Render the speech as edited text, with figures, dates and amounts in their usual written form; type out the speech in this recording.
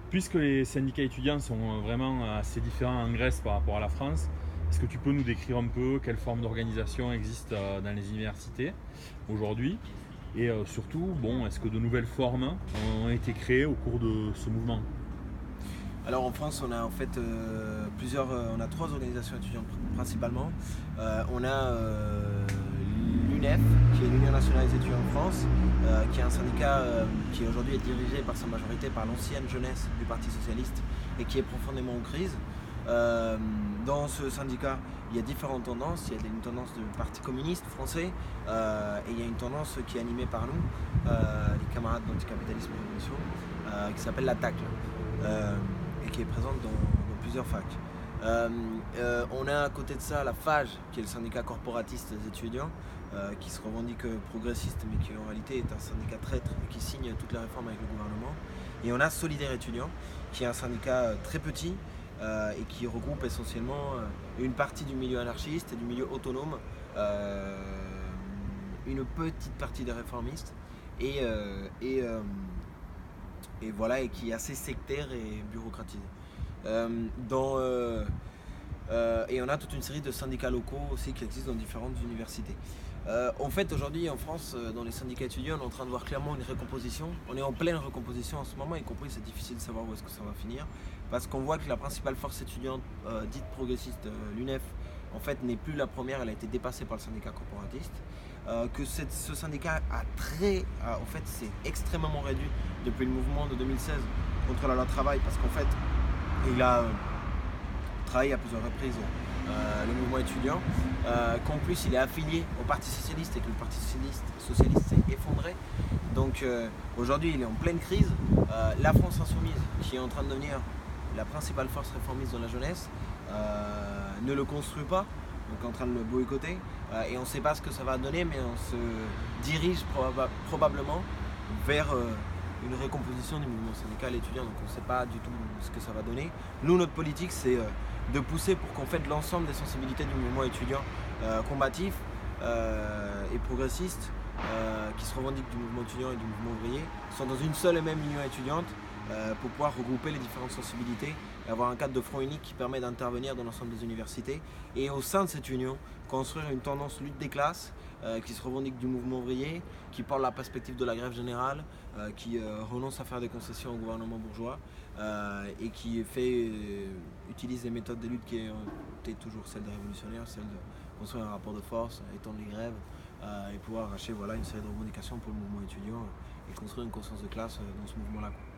Puisque les syndicats étudiants sont vraiment assez différents en Grèce par rapport à la France, est-ce que tu peux nous décrire un peu quelle forme d'organisation existe dans les universités aujourd'hui? Et surtout, bon, est-ce que de nouvelles formes ont été créées au cours de ce mouvement? Alors en France, on a en fait on a trois organisations étudiantes principalement. On a l'UNEF, qui est l'Union nationale des étudiants de France, qui est un syndicat qui aujourd'hui est dirigé par sa majorité par l'ancienne jeunesse du Parti socialiste et qui est profondément en crise. Dans ce syndicat, il y a différentes tendances. Il y a une tendance du Parti communiste français et il y a une tendance qui est animée par nous, les camarades d'anticapitalisme et révolution, qui s'appelle la TAC. Et qui est présente dans plusieurs facs. On a à côté de ça la FAGE, qui est le syndicat corporatiste des étudiants, qui se revendique progressiste, mais qui en réalité est un syndicat traître et qui signe toutes les réformes avec le gouvernement. Et on a Solidaire étudiant, qui est un syndicat très petit et qui regroupe essentiellement une partie du milieu anarchiste et du milieu autonome, une petite partie des réformistes et, euh, et, euh, et voilà, et qui est assez sectaire et bureaucratisé. Euh, dans, et on a toute une série de syndicats locaux aussi qui existent dans différentes universités. En fait, aujourd'hui en France, dans les syndicats étudiants, on est en train de voir clairement une recomposition. On est en pleine recomposition en ce moment, y compris c'est difficile de savoir où est-ce que ça va finir. Parce qu'on voit que la principale force étudiante dite progressiste, l'UNEF, en fait n'est plus la première, elle a été dépassée par le syndicat corporatiste. Ce syndicat en fait, c'est extrêmement réduit depuis le mouvement de 2016 contre la loi travail, parce qu'en fait, il a travaillé à plusieurs reprises le mouvement étudiant, qu'en plus il est affilié au Parti Socialiste et que le Parti Socialiste s'est effondré. Donc aujourd'hui il est en pleine crise. La France Insoumise, qui est en train de devenir la principale force réformiste dans la jeunesse, ne le construit pas, donc est en train de le boycotter. Et on ne sait pas ce que ça va donner, mais on se dirige probablement vers une recomposition du mouvement syndical étudiant, donc on ne sait pas du tout ce que ça va donner. Nous, notre politique, c'est de pousser pour qu'on fasse l'ensemble des sensibilités du mouvement étudiant combatif et progressiste, qui se revendiquent du mouvement étudiant et du mouvement ouvrier, sont dans une seule et même union étudiante pour pouvoir regrouper les différentes sensibilités et avoir un cadre de front unique qui permet d'intervenir dans l'ensemble des universités et au sein de cette union construire une tendance lutte des classes qui se revendique du mouvement ouvrier, qui parle la perspective de la grève générale, qui renonce à faire des concessions au gouvernement bourgeois et qui utilise les méthodes de lutte qui étaient toujours celles des révolutionnaires, celles de construire un rapport de force, étendre les grèves et pouvoir arracher une série de revendications pour le mouvement étudiant et construire une conscience de classe dans ce mouvement-là.